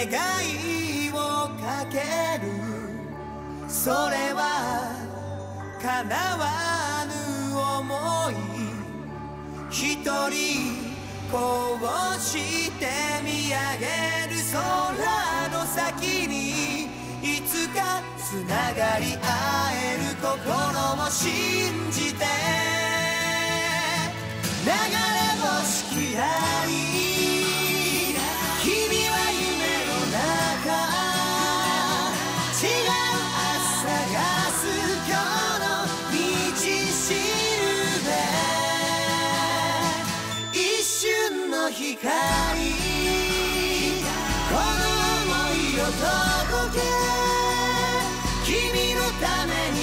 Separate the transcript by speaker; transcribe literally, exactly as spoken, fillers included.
Speaker 1: いをかける。それは叶わぬ想い。一人こうして見上げる空の先に、いつかつながり合える心を信じて、流れ星きらり、君は夢の中、違う朝がす今日の道しるべ、一瞬の光、この想いを届け、君のために